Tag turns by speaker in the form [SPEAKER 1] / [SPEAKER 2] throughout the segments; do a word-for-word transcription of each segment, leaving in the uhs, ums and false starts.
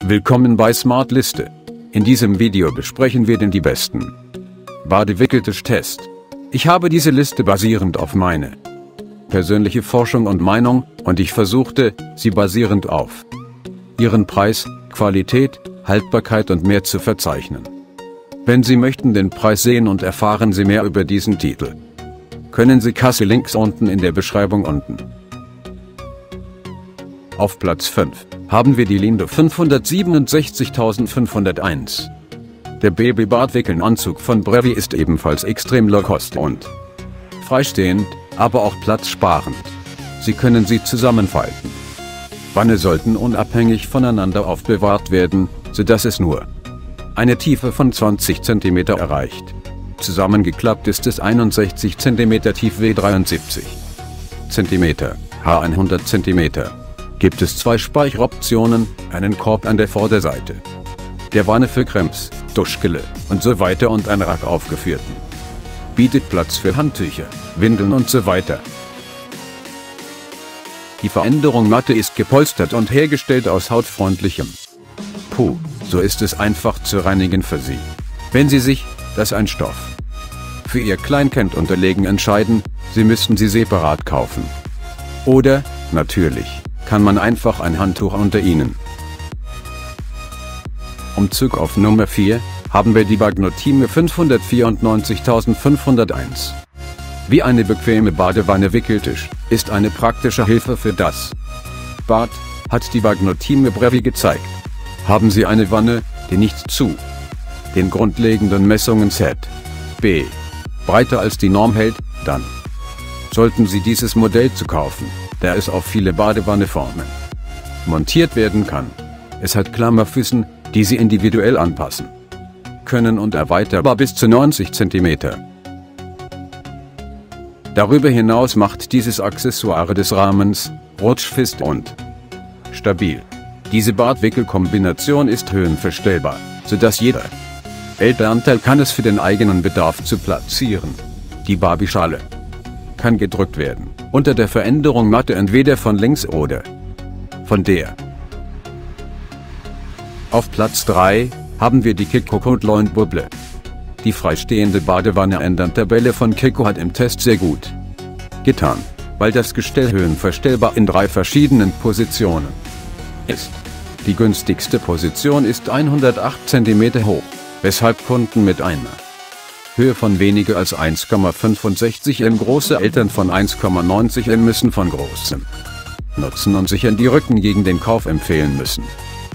[SPEAKER 1] Willkommen bei Smart Liste. In diesem Video besprechen wir den die besten Badewickeltisch-Test. Ich habe diese Liste basierend auf meine persönliche Forschung und Meinung, und ich versuchte, sie basierend auf ihren Preis, Qualität, Haltbarkeit und mehr zu verzeichnen. Wenn Sie möchten den Preis sehen und erfahren Sie mehr über diesen Titel, können Sie Kasse Links unten in der Beschreibung unten. Auf Platz fünf haben wir die Linde fünfhundertsiebenundsechzigtausendfünfhunderteins. Der Baby-Badwickeln-Anzug von Brevi ist ebenfalls extrem low-cost und freistehend, aber auch platzsparend. Sie können sie zusammenfalten. Wanne sollten unabhängig voneinander aufbewahrt werden, sodass es nur eine Tiefe von zwanzig Zentimeter erreicht. Zusammengeklappt ist es einundsechzig Zentimeter tief, W dreiundsiebzig Zentimeter, H hundert Zentimeter. Gibt es zwei Speicheroptionen, einen Korb an der Vorderseite der Wanne für Cremes, Duschgele und so weiter und ein Rack aufgeführten. Bietet Platz für Handtücher, Windeln und so weiter. Die Veränderung Matte ist gepolstert und hergestellt aus hautfreundlichem Puh, so ist es einfach zu reinigen für Sie. Wenn Sie sich, das ein Stoff, für Ihr Kleinkind unterlegen entscheiden, Sie müssten sie separat kaufen. Oder, natürlich, kann man einfach ein Handtuch unter ihnen. Umzug auf Nummer vier haben wir die Bagnotime fünfhundertvierundneunzigtausendfünfhunderteins. Wie eine bequeme Badewanne-Wickeltisch, ist eine praktische Hilfe für das Bad, hat die Bagnotime Brevi gezeigt. Haben Sie eine Wanne, die nicht zu den grundlegenden Messungen Z B breiter als die Norm hält, dann sollten Sie dieses Modell zu kaufen, da es auf viele Badewanneformen montiert werden kann. Es hat Klammerfüßen, die Sie individuell anpassen können und erweiterbar bis zu neunzig Zentimeter. Darüber hinaus macht dieses Accessoire des Rahmens rutschfest und stabil. Diese Badwickelkombination ist höhenverstellbar, sodass jeder Elternteil kann es für den eigenen Bedarf zu platzieren. Die Barbie-Schale kann gedrückt werden, unter der Veränderung Matte entweder von links oder von der. Auf Platz drei haben wir die Kiko Coat Bubble. Die freistehende Badewanne-Ändern-Tabelle von Kiko hat im Test sehr gut getan, weil das Gestell höhenverstellbar in drei verschiedenen Positionen ist. Die günstigste Position ist hundertacht Zentimeter hoch, weshalb Kunden mit einer Höhe von weniger als eins Komma fünfundsechzig Millimeter große Eltern von eins Komma neunzig Millimeter müssen von großem Nutzen und sichern die Rücken gegen den Kauf empfehlen müssen.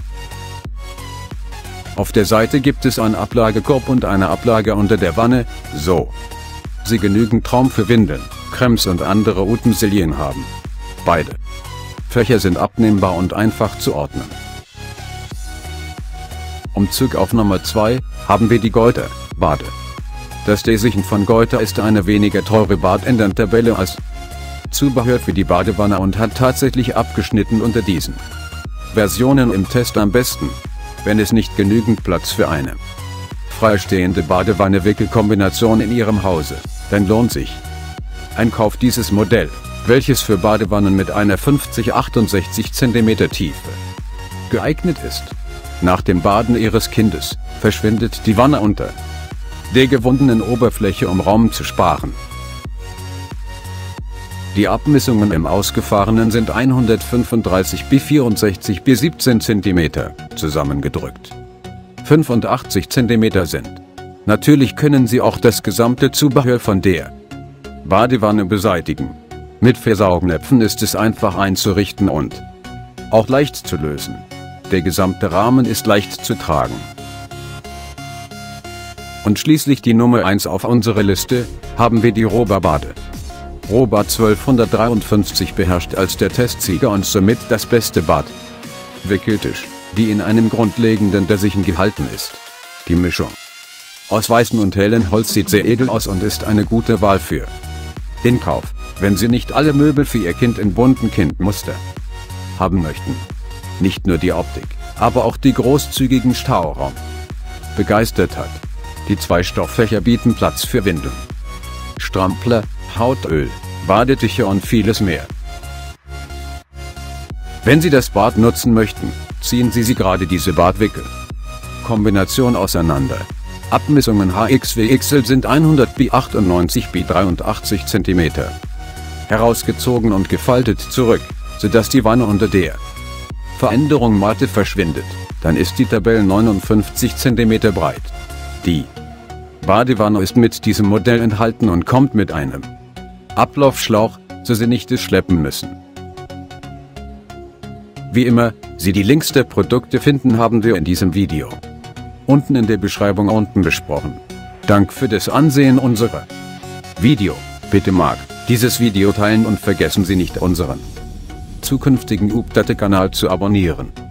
[SPEAKER 1] Auf der Seite gibt es einen Ablagekorb und eine Ablage unter der Wanne, so Sie genügend Raum für Windeln, Cremes und andere Utensilien haben. Beide Fächer sind abnehmbar und einfach zu ordnen. Umzug auf Nummer zwei haben wir die Goiter Bade. Das Desichen von Goiter ist eine weniger teure Badändern-Tabelle als Zubehör für die Badewanne und hat tatsächlich abgeschnitten unter diesen Versionen im Test am besten, wenn es nicht genügend Platz für eine freistehende Badewanne-Wickelkombination in Ihrem Hause, dann lohnt sich ein Kauf dieses Modell, welches für Badewannen mit einer fünfzig bis achtundsechzig Zentimeter Tiefe geeignet ist. Nach dem Baden Ihres Kindes verschwindet die Wanne unter der gewundenen Oberfläche, um Raum zu sparen. Die Abmessungen im Ausgefahrenen sind hundertfünfunddreißig bis vierundsechzig bis siebzehn Zentimeter zusammengedrückt. fünfundachtzig Zentimeter sind. Natürlich können Sie auch das gesamte Zubehör von der Badewanne beseitigen. Mit Versaugnäpfen ist es einfach einzurichten und auch leicht zu lösen. Der gesamte Rahmen ist leicht zu tragen. Und schließlich die Nummer eins auf unserer Liste, haben wir die Roba Bade. Roba zwölfhundertdreiundfünfzig beherrscht als der Testsieger und somit das beste Bad-Wickeltisch, die in einem grundlegenden Desichen gehalten ist. Die Mischung aus weißem und hellem Holz sieht sehr edel aus und ist eine gute Wahl für den Kauf, wenn Sie nicht alle Möbel für Ihr Kind in bunten Kindmuster haben möchten. Nicht nur die Optik, aber auch die großzügigen Stauraum begeistert hat. Die zwei Stofffächer bieten Platz für Windeln, Strampler, Hautöl, Badetücher und vieles mehr. Wenn Sie das Bad nutzen möchten, Ziehen Sie sie gerade diese Bartwickel. Kombination auseinander. Abmessungen H X W X L sind hundert bei achtundneunzig bei dreiundachtzig Zentimeter. Herausgezogen und gefaltet zurück, sodass die Wanne unter der Veränderung Matte verschwindet. Dann ist die Tabelle neunundfünfzig Zentimeter breit. Die Badewanne ist mit diesem Modell enthalten und kommt mit einem Ablaufschlauch, so Sie nicht es schleppen müssen. Wie immer, Sie die Links der Produkte finden, haben wir in diesem Video unten in der Beschreibung unten besprochen. Dank für das Ansehen unserer Video. Bitte mag dieses Video teilen und vergessen Sie nicht unseren zukünftigen Update-Kanal zu abonnieren.